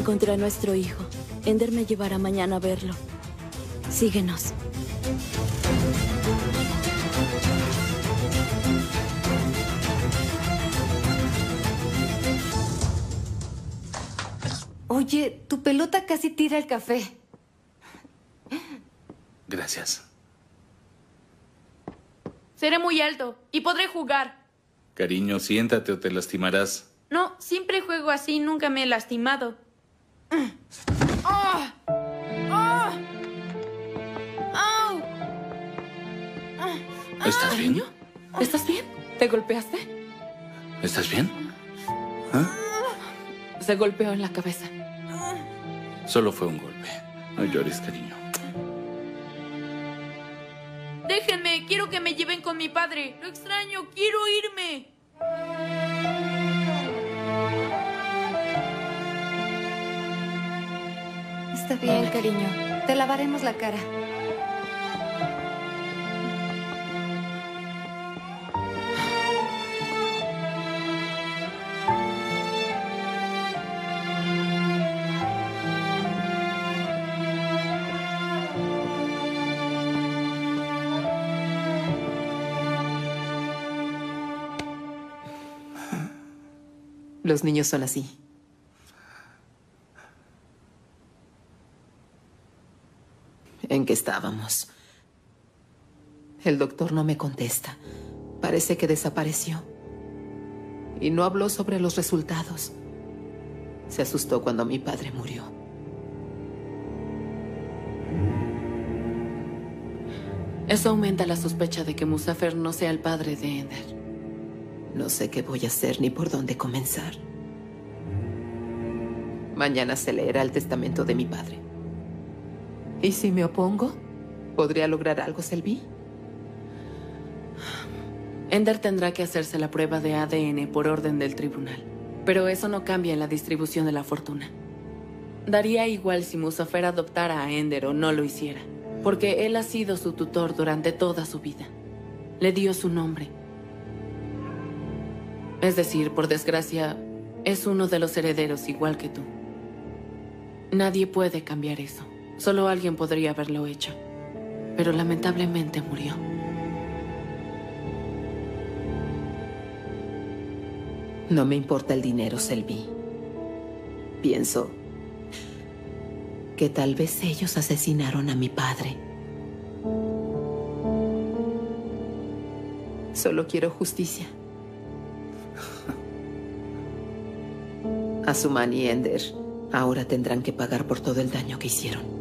Encontré a nuestro hijo. Ender me llevará mañana a verlo. Síguenos. Oye, tu pelota casi tira el café. Gracias. Seré muy alto y podré jugar. Cariño, siéntate o te lastimarás. No, siempre juego así, nunca me he lastimado. ¡Oh! ¡Oh! ¡Au! ¿Estás bien? ¿Estás bien? ¿Te golpeaste? ¿Estás bien? ¿Ah? Se golpeó en la cabeza. Solo fue un golpe. No llores, cariño. Déjenme, quiero que me lleven con mi padre. Lo extraño, quiero irme. Está bien, cariño. Te lavaremos la cara. Los niños son así. ¿En qué estábamos? El doctor no me contesta. Parece que desapareció. Y no habló sobre los resultados. Se asustó cuando mi padre murió. Eso aumenta la sospecha de que Muzafer no sea el padre de Ender. No sé qué voy a hacer ni por dónde comenzar. Mañana se leerá el testamento de mi padre. ¿Y si me opongo? ¿Podría lograr algo, Selby? Ender tendrá que hacerse la prueba de ADN por orden del tribunal. Pero eso no cambia en la distribución de la fortuna. Daría igual si Muzafer adoptara a Ender o no lo hiciera, porque él ha sido su tutor durante toda su vida. Le dio su nombre. Es decir, por desgracia, es uno de los herederos igual que tú. Nadie puede cambiar eso. Solo alguien podría haberlo hecho. Pero lamentablemente murió. No me importa el dinero, Selby. Pienso que tal vez ellos asesinaron a mi padre. Solo quiero justicia. Asuman y Ender ahora tendrán que pagar por todo el daño que hicieron.